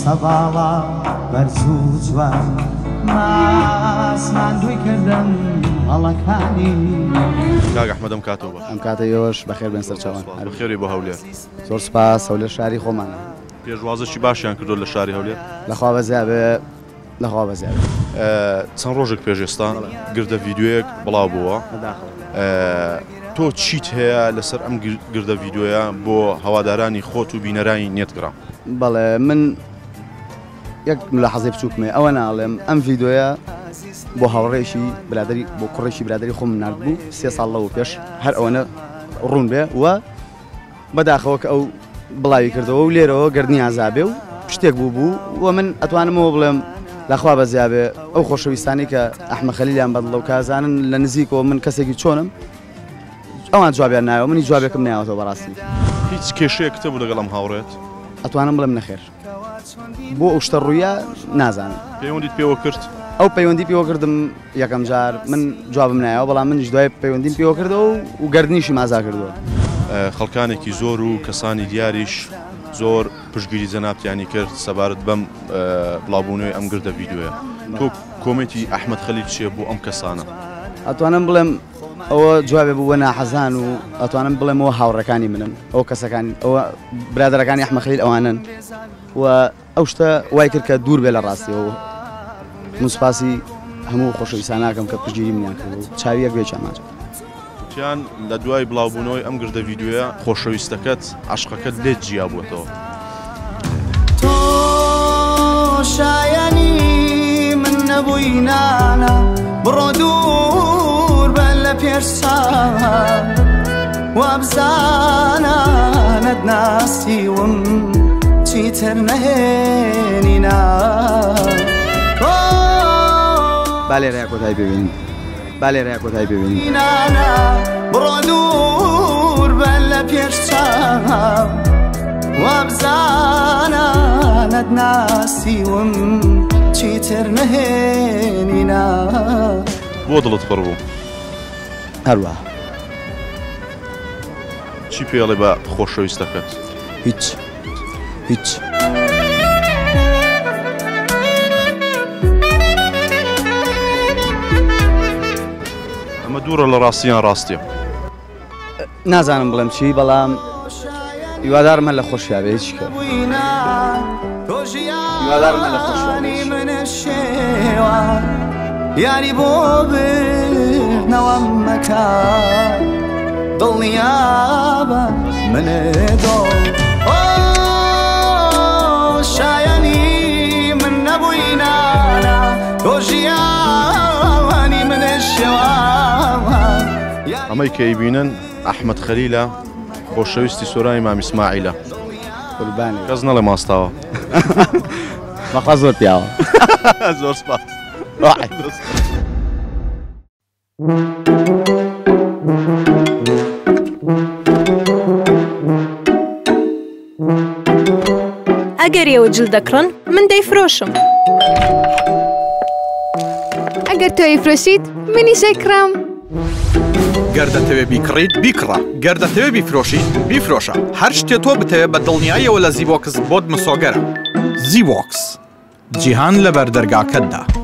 سەباڵا بەرزووە ماسماندووی کردم هەڵەکانی کاک ئەحمەد ئەم کاتەوە بەخێر. ئەم کاتە ئێوەش بەخێر بن سەرچاوان. بەخێری بۆ هەولێر. زۆر سوپاس هەولێر شاری خۆمانە. پێشوازەکی باشیان کردو لە شاری هەولێر. لەخوا بەزیابێ لەخوا بەزیابێ. چەند ڕۆژێک پێش ئێستا گردە ڤیددیۆیەک بڵاو بووە. تۆ چیت هەیە لەسەر ئەم گردە ڤیددیۆیە بۆ هەوادارانی خۆت و بینەرانی نێتگرام؟ بەڵێ من یەک لە حەزی بچووکمێ ئەوە ناڵێم ئەم ڤیددیۆیە بۆ هاوڕێشی برادری بۆ کوڕێکی برادری خۆم نرد بوو 3 ساڵ لەوە پێش هەر ئەوەنە ڕوون بێ و بەداخەوە کە ئەو بڵاوی کردەوە و لێرەوە گردنی ئازابێ و شتێک بوو و من ئەتوانمەوە بڵێم لەخوا بەزیابێ ئەو خۆشەویستانی کە ئەحمەد خەلیلیان بەدڵە و کازانن لە نزیکەوە من کەسێکی چۆنم ئەوان جوابیان نایەوە منی جوابێکم نایەوەتەوە بەڕاستی. هیچ کێشەیە کتە بوو لەگەڵ ئەم هاوڕێت؟ ئەتوانم بڵێم نەخێر بۆ ئەو شتە ڕوویە نازانم. پەیوەندیت پێوە کرد؟ ئەو پەیوەندی پێوە کردم یەکەم جار من جوابم نایەوە بەڵام منیش دوای پەیوەندیم پێوە کردەوە و گردنیشی مازا کردووە. خەڵکانێکی زۆر و کەسانی دیاریش زۆر پشتگیری جەنابتیانی کرد سەبارەت بەم بڵاوبوونەوەی ئەم گردە ڤیددیۆیە. تۆ کۆمنتی ئەحمەد خەلیل چییە بۆ ئەم کەسانە؟ ئەتوانم بڵێم ئەوە جوابێ بووە ناحەزان و ئەتوانم بڵێمەوە هاوڕەکانی منن ئەو کەسەکانی ئەوە برادەرەکانی ئەحمەد خەلیل ئەوانن و ئەو شتە وای کرد کە دوور بێ لە ڕاستیەوە. موسپاسی هەموو خۆشەویستان ناکەم کە پشتگیری منیان کرد و چاویەک بێ چاماجە. تیان لە دوای بڵاوبوونەوەی ئەم گردە ڤیددیۆیە خۆشەویستەکەت عاشقەکەت لێت جیا بووەتەوە. تۆ شایەنی من نەبووی نانە بڕۆ دوور بە لە پێشچاوم وابزانانت ناسیوم چیتر نەهێنینا. بالێرەیە کۆتایی ببینین بالێرەیە کۆتایی ببینین بڕۆ دوور بە لە پێشچاوم وابزانانت ناسیوم چیتر نەهێنینا. بۆ دڵت پڕ بوو؟ هەروە چی پێڵێ بە خۆشەویستەکەت؟ هیچ هیچ. ئەمە دوورە لە ڕاستیان ڕاستیە. نازانم بڵێم چی بەڵام هیوادارمە لە خۆشیاوێ هیچ کە هیوادارمە لە خۆشیانی منەشێوە یاری بۆ برنەوە مەکە دڵنیابە منێ دۆ شایەنی من نەبووی نانە تۆ ژیانی منەشێوە. ئەمەی کە ئیبینن ئەحمەد خەلیلە خۆشەویستی سۆرانی مام ئیسماعیلە. قوربانی کەس نەڵێ ماستاوە. بەخوا زۆر پیاوە. زۆر سپاس. ئەگەر ئێوە جل دەکڕن من دەیفرۆشم. ئەگەر تۆ ئەیفرۆشیت منیش ئەیکڕم. گەر دەتەوێ بیکڕیت بیکڕە، گەر دەتەوێ بیفرۆشیت بیفرۆشە. هەر شتێ تۆ بتەوێ بە دڵنیاییەوە لە زیڤۆکس بۆت مسۆگەرە. زیڤۆکس جیهان لە بەردەرگاکەتدا.